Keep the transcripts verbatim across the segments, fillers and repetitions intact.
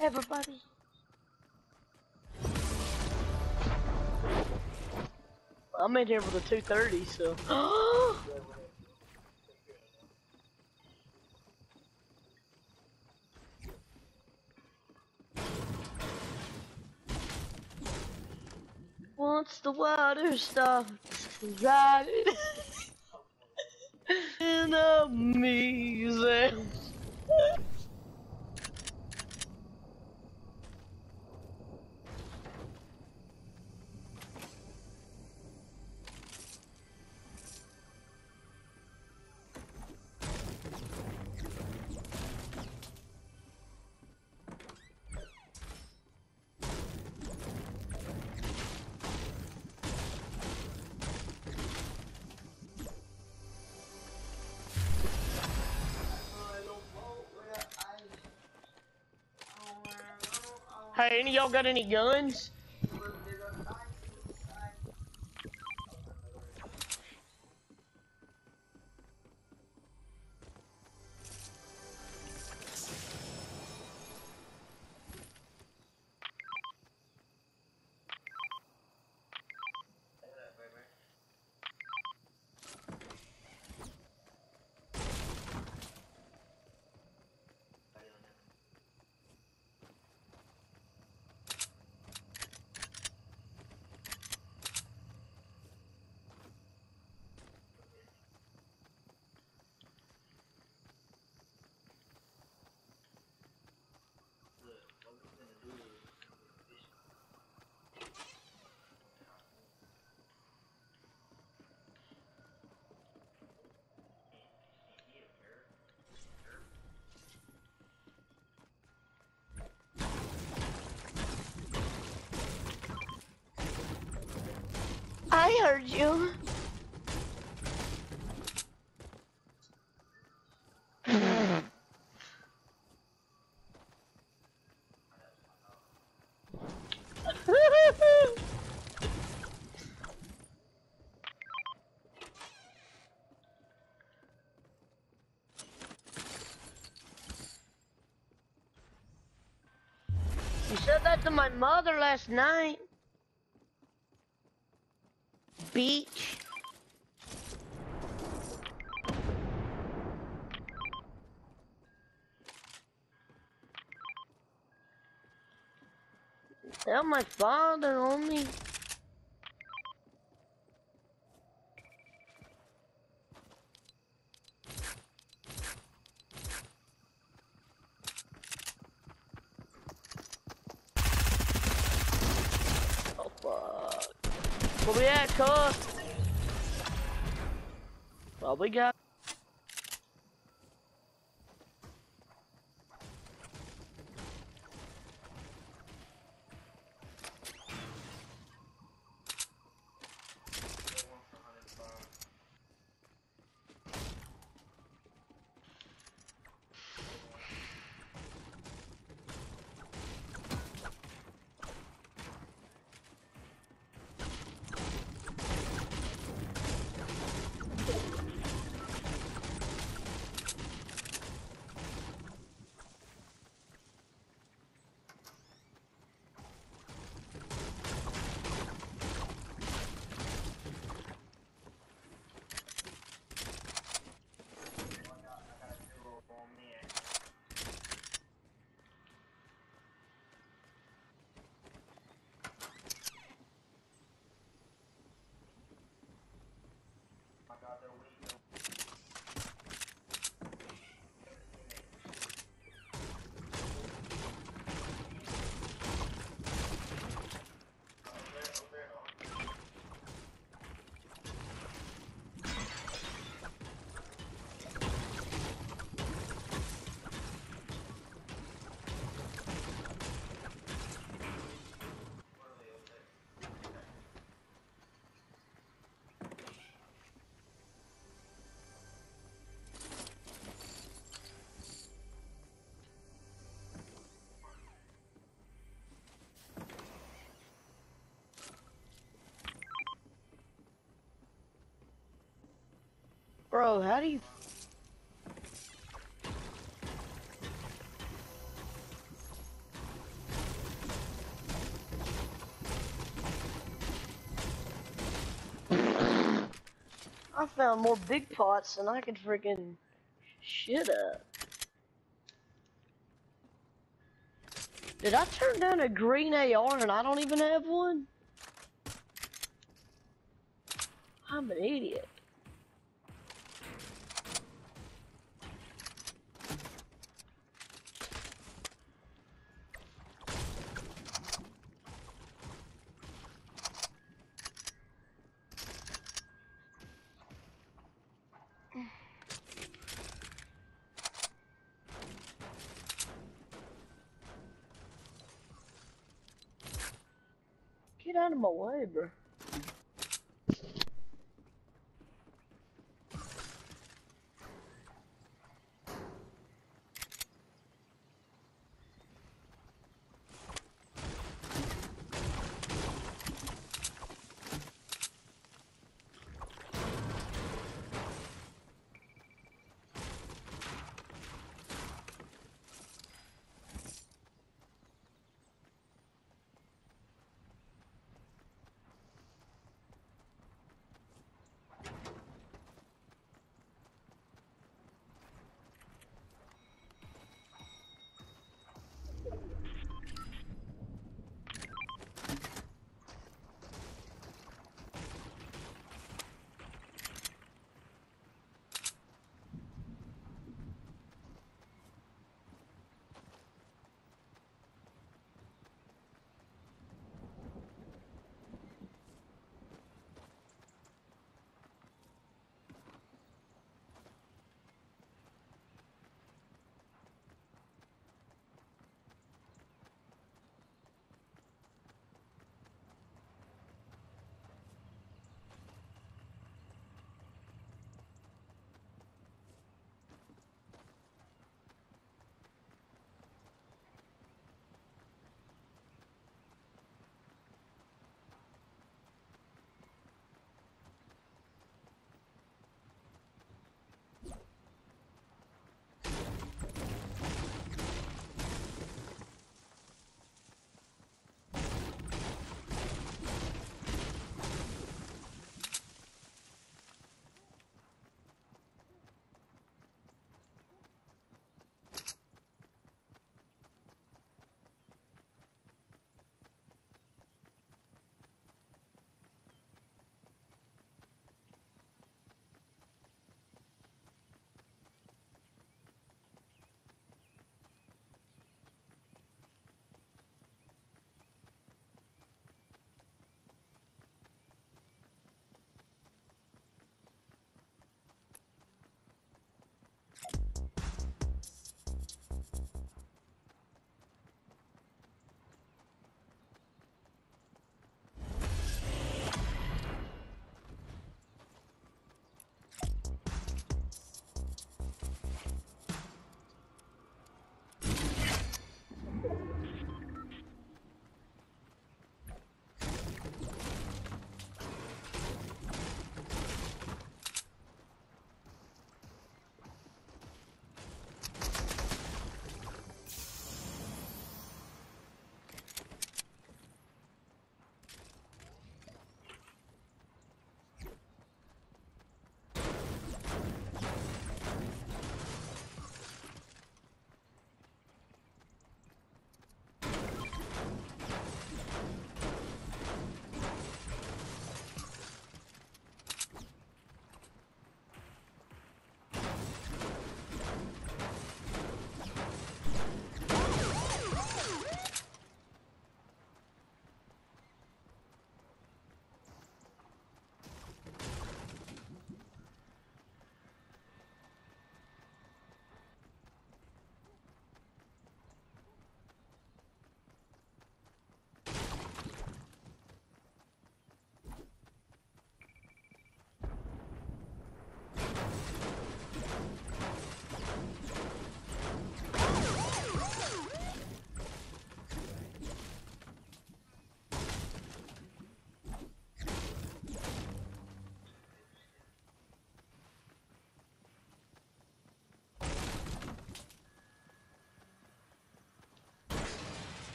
Everybody. I'm in here for the two thirty, so. Once the water stops riding in a music. Hey, any of y'all got any guns? I heard you. You said that to my mother last night. Beach. Tell my father only. Oh fuck. Where we at, cuz? Well, we got. Bro, how do you... I found more big pots than I could freaking shit up. Did I turn down a green A R and I don't even have one? I'm an idiot. Get out of my way, bro.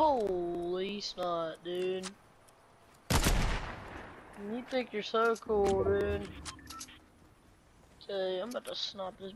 Holy snot, dude. You think you're so cool, dude. Tell you, I'm about to snap this.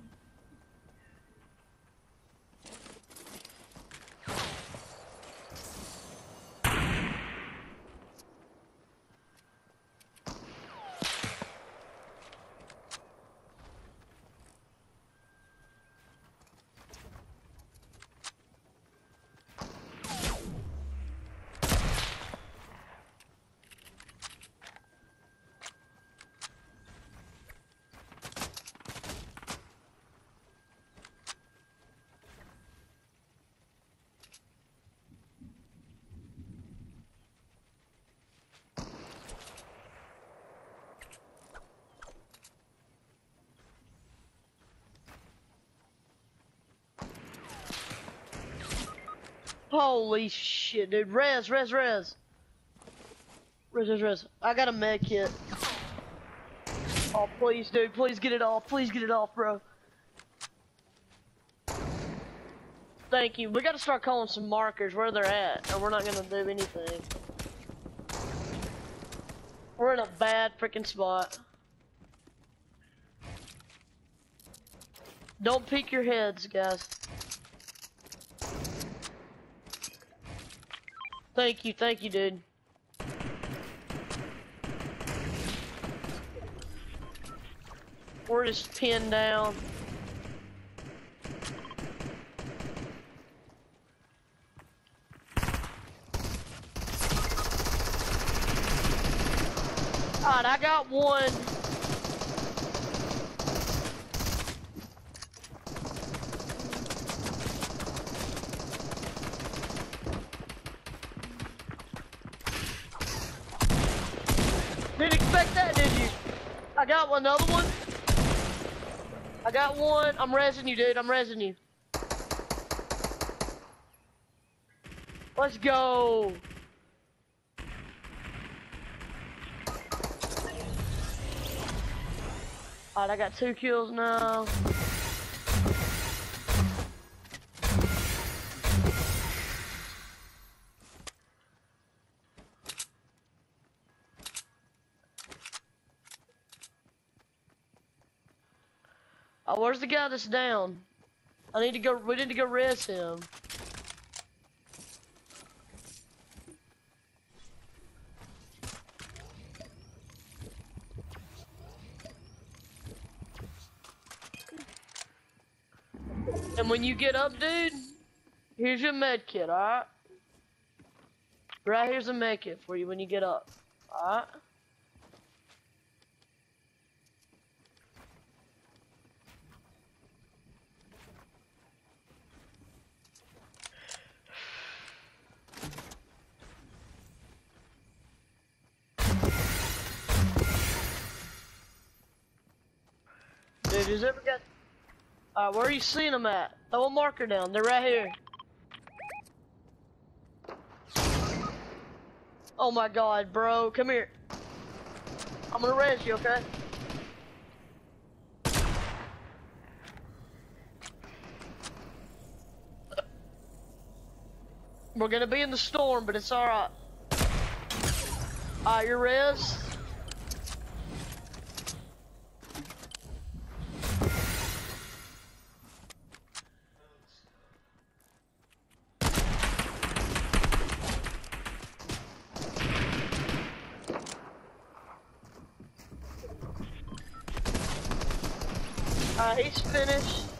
Holy shit, dude. Res, res, res. Res, res, res. I got a med kit. Oh, please, dude. Please get it off. Please get it off, bro. Thank you. We gotta start calling some markers where they're at, or we're not gonna do anything. We're in a bad freaking spot. Don't peek your heads, guys. Thank you, thank you, dude. We're just pinned down. Alright, I got one. Didn't expect that, did you? I got one, another one. I got one. I'm rezzing you, dude. I'm rezzing you. Let's go. Alright, I got two kills now. Oh, where's the guy that's down? I need to go, we need to go res him. And when you get up, dude, here's your med kit, alright? Right here's a med kit for you when you get up, alright? Dude, has ever got... Alright, where are you seeing them at? Throw a marker down. They're right here. Oh my god, bro. Come here. I'm gonna res you, okay? We're gonna be in the storm, but it's alright. Alright, your res. Uh, he's finished.